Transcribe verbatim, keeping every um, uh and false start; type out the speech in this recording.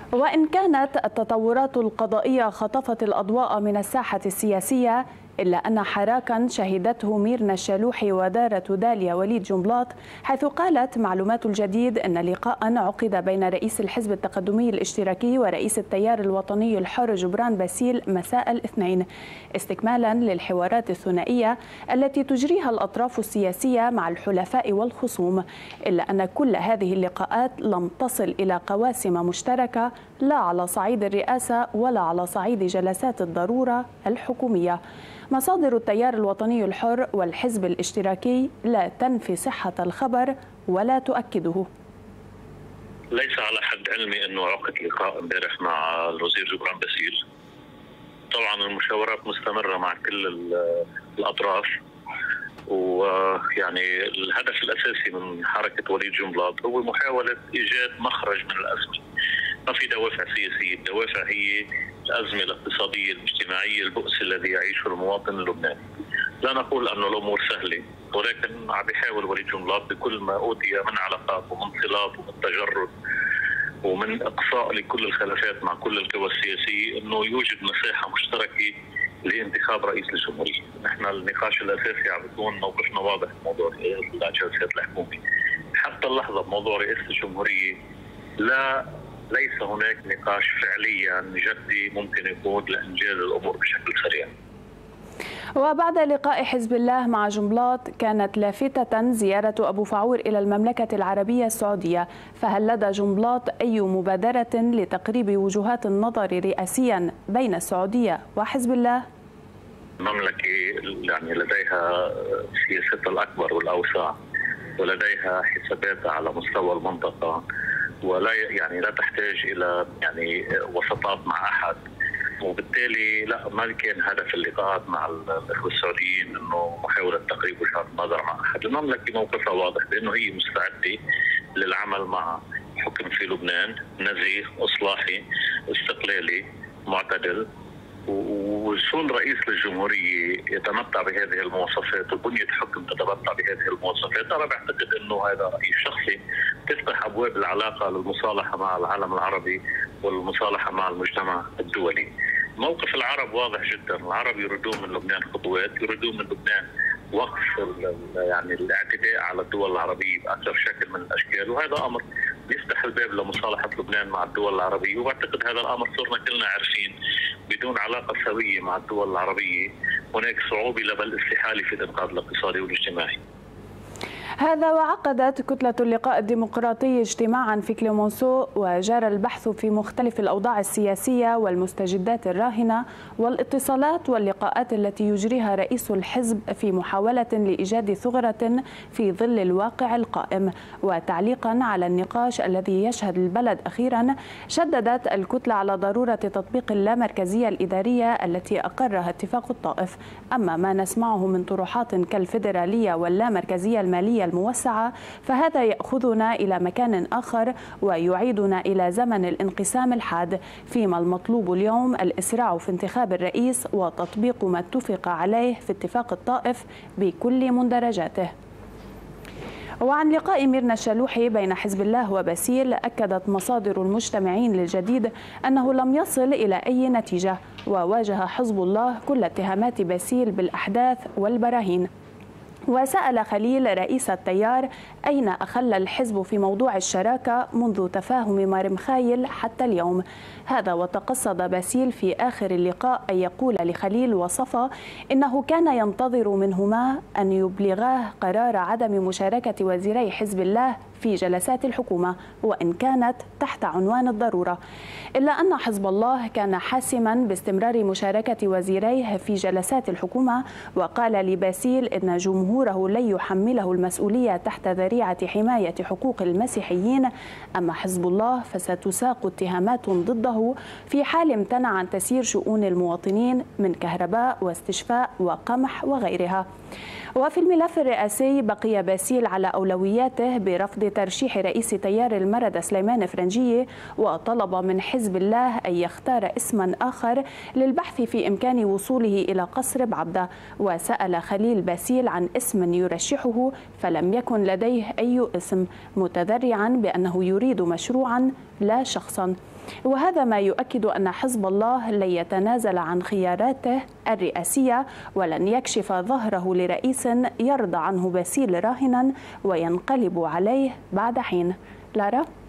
وإن كانت التطورات القضائية خطفت الأضواء من الساحة السياسية، إلا أن حراكا شهدته ميرنا الشالوحي ودارة داليا وليد جنبلاط، حيث قالت معلومات الجديد أن لقاء عقد بين رئيس الحزب التقدمي الاشتراكي ورئيس التيار الوطني الحر جبران باسيل مساء الاثنين، استكمالا للحوارات الثنائية التي تجريها الأطراف السياسية مع الحلفاء والخصوم، إلا أن كل هذه اللقاءات لم تصل إلى قواسم مشتركة لا على صعيد الرئاسة ولا على صعيد جلسات الضرورة الحكومية. مصادر التيار الوطني الحر والحزب الاشتراكي لا تنفي صحة الخبر ولا تؤكده. ليس على حد علمي أنه عقد لقاء امبارح مع الوزير جبران باسيل. طبعا المشاورات مستمرة مع كل الأطراف، ويعني الهدف الأساسي من حركة وليد جنبلاط هو محاولة إيجاد مخرج من الأزمة. ما في دوافع سياسية، الدوافع هي الأزمة الاقتصادية الاجتماعية، البؤس الذي يعيشه المواطن اللبناني. لا نقول أن الأمور سهلة، ولكن عم بيحاول وليد جنبلاط بكل ما أوتي من علاقات ومن صلات ومن تجرد ومن إقصاء لكل الخلافات مع كل القوى السياسية أنه يوجد مساحة مشتركة لانتخاب رئيس للجمهورية. نحن النقاش الأساسي عم بيكون موقفنا واضح بموضوع جلسات الحكومة. حتى اللحظة بموضوع رئاسة الجمهورية لا ليس هناك نقاش فعليا جدي ممكن يقود لإنجاز الأمور بشكل سريع. وبعد لقاء حزب الله مع جنبلاط، كانت لافتة زيارة أبو فعور إلى المملكة العربية السعودية، فهل لدى جنبلاط أي مبادرة لتقريب وجهات النظر رئاسيا بين السعودية وحزب الله؟ المملكة يعني لديها سياستها الأكبر والأوسع، ولديها حساباتها على مستوى المنطقة، ولا يعني لا تحتاج إلى يعني وسطات مع أحد، وبالتالي لا ما كان هدف اللقاءات مع الاخوه السعوديين انه محاوله تقريب وجهات النظر مع احد. المملكه موقفها واضح بانه هي مستعده للعمل مع حكم في لبنان نزيه، اصلاحي، استقلالي، معتدل، ووصول رئيس للجمهوريه يتمتع بهذه المواصفات وبنيه حكم تتمتع بهذه المواصفات. انا بعتقد انه هذا رايي الشخصي تفتح ابواب العلاقه للمصالحه مع العالم العربي والمصالحه مع المجتمع الدولي. موقف العرب واضح جدا، العرب يريدون من لبنان خطوات، يريدون من لبنان وقف يعني الاعتداء على الدول العربيه باكثر شكل من الاشكال، وهذا امر يفتح الباب لمصالحه لبنان مع الدول العربيه، واعتقد هذا الامر صرنا كلنا عارفين. بدون علاقه سويه مع الدول العربيه هناك صعوبه بل استحاله في الانقاذ الاقتصادي والاجتماعي. هذا وعقدت كتلة اللقاء الديمقراطي اجتماعا في كليمونسو، وجرى البحث في مختلف الأوضاع السياسية والمستجدات الراهنة والاتصالات واللقاءات التي يجريها رئيس الحزب في محاولة لإيجاد ثغرة في ظل الواقع القائم. وتعليقا على النقاش الذي يشهد البلد أخيرا، شددت الكتلة على ضرورة تطبيق اللامركزية الإدارية التي أقرها اتفاق الطائف. أما ما نسمعه من طروحات كالفيدرالية واللامركزية المالية الموسعة فهذا يأخذنا إلى مكان آخر ويعيدنا إلى زمن الانقسام الحاد، فيما المطلوب اليوم الإسراع في انتخاب الرئيس وتطبيق ما اتفق عليه في اتفاق الطائف بكل مندرجاته. وعن لقاء ميرنا الشالوحي بين حزب الله وباسيل، أكدت مصادر المجتمعين للجديد أنه لم يصل إلى أي نتيجة، وواجه حزب الله كل اتهامات باسيل بالأحداث والبراهين. وسأل خليل رئيس التيار أين أخل الحزب في موضوع الشراكة منذ تفاهم مرمخايل حتى اليوم. هذا وتقصد باسيل في آخر اللقاء أن يقول لخليل وصفا إنه كان ينتظر منهما أن يبلغاه قرار عدم مشاركة وزيري حزب الله في جلسات الحكومة، وإن كانت تحت عنوان الضرورة، إلا أن حزب الله كان حاسما باستمرار مشاركة وزيريه في جلسات الحكومة، وقال لباسيل إن جمهوره لن يحمله المسؤولية تحت ذريعة حماية حقوق المسيحيين، أما حزب الله فستساق اتهامات ضده في حال امتنع عن تسيير شؤون المواطنين من كهرباء واستشفاء وقمح وغيرها. وفي الملف الرئاسي بقي باسيل على أولوياته برفض ترشيح رئيس تيار المردة سليمان فرنجية، وطلب من حزب الله أن يختار اسما آخر للبحث في إمكان وصوله إلى قصر بعبدة. وسأل خليل باسيل عن اسم يرشحه فلم يكن لديه أي اسم، متذرعا بأنه يريد مشروعا لا شخصا، وهذا ما يؤكد أن حزب الله لن يتنازل عن خياراته الرئاسية ولن يكشف ظهره لرئيس يرضى عنه باسيل راهنا وينقلب عليه بعد حين. لارا.